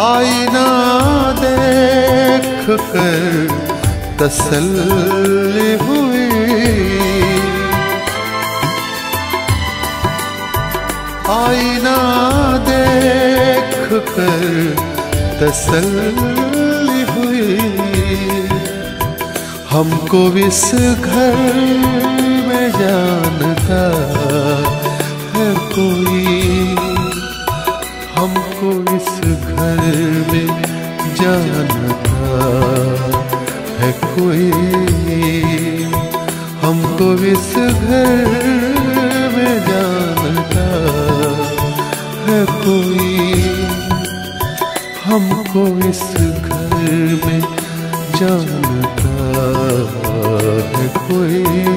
आईना देख कर तसल्ली हुई, आईना देख कर तसल्ली हुई। हमको इस घर में जानता है कोई, हमको इस घर में जानता है कोई, हमको इस घर में जानता है कोई, हमको इस घर में जानता है कोई।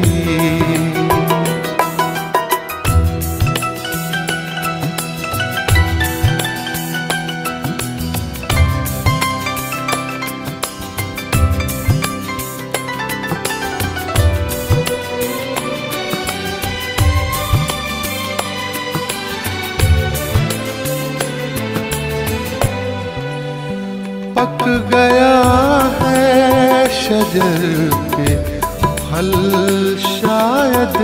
पक गया है शजर के फल शायद,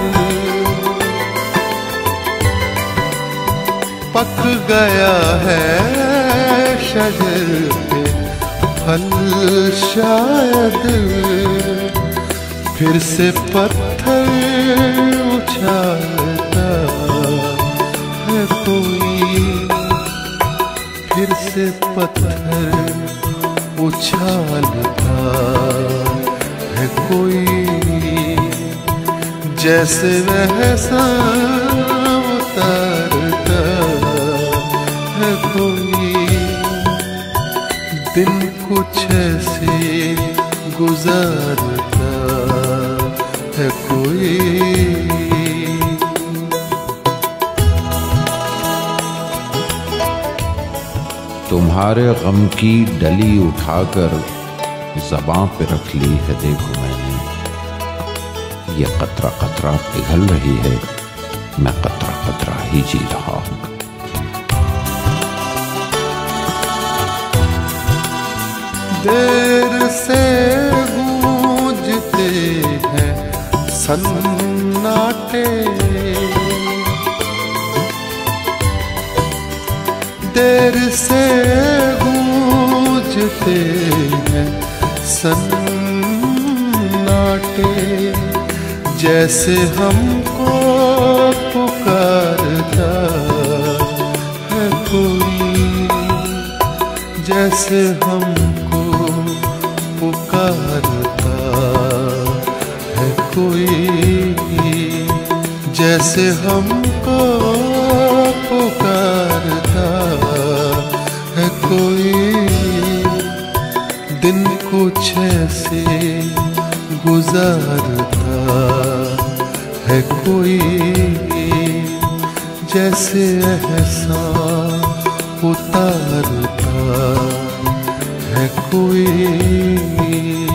पक गया है शजर के फल शायद, फिर से पत्थर उछालता है कोई, फिर से पत्थर उछालता है कोई, जैसे वह शाम उतारता है कोई, दिन कुछ ऐसे गुजारता है कोई। तुम्हारे गम की डली उठाकर ज़बां पे रख ली है देखो मैंने, ये कतरा कतरा पिघल रही है, मैं कतरा कतरा ही जी रहा हूँ। देर से गूंजते हैं सन्नाटे, देर से गूंजते हैं सन्नाटे, जैसे हमको पुकारता है कोई, जैसे हमको पुकारता है कोई, जैसे हमको पुकारता है कोई, दिन कुछ ऐसे गुजारता है कोई, जैसे एहसान उतारता है कोई।